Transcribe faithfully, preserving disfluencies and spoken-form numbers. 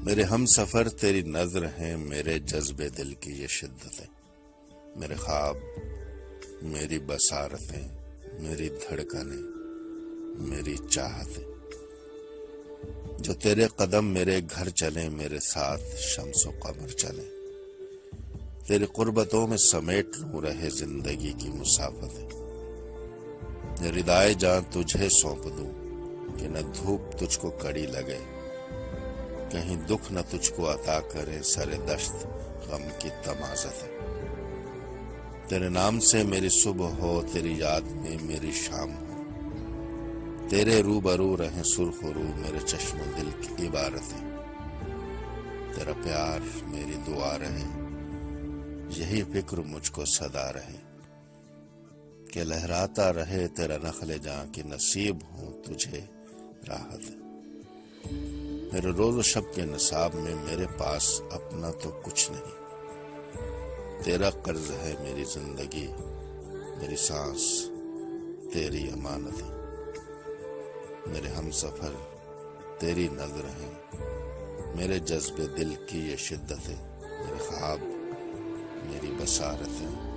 میرے ہم سفر تیری نظر ہیں، میرے جذبے دل کی یہ شدتیں، میرے خواب، میری بصارتیں، میری دھڑکنیں، میری چاہتیں، جو تیرے قدم میرے گھر چلیں، میرے ساتھ شمس و قمر چلیں، تیری قربتوں میں سمیٹ لوں رہے زندگی کی مسافتیں، یہ ردائے جان تجھے سونپ دوں کہ نہ دھوپ تجھ کو کڑی لگے، کہیں دکھ نہ تجھ کو عطا کرے سر دشت غم کی تمازتیں، تیرے نام سے میری صبح ہو، تیری یاد میں میری شام ہو، تیرے روبرو رہیں سرخ رو میرے چشم و دل کی عبارتیں، تیرا پیار میری دعا رہے، یہی فکر مجھ کو صدا رہے، کہ لہراتا رہے تیرا نخل جاں کی نصیب ہوں تجھے راحت۔ میرے روز و شب کے نصاب میں میرے پاس اپنا تو کچھ نہیں، تیرا قرض ہے میری زندگی، میری سانس تیری امانتیں، میرے ہم سفر تیری نظر ہیں، میرے جذبے دل کی یہ شدتیں، میرے خواب، میری بصارتیں،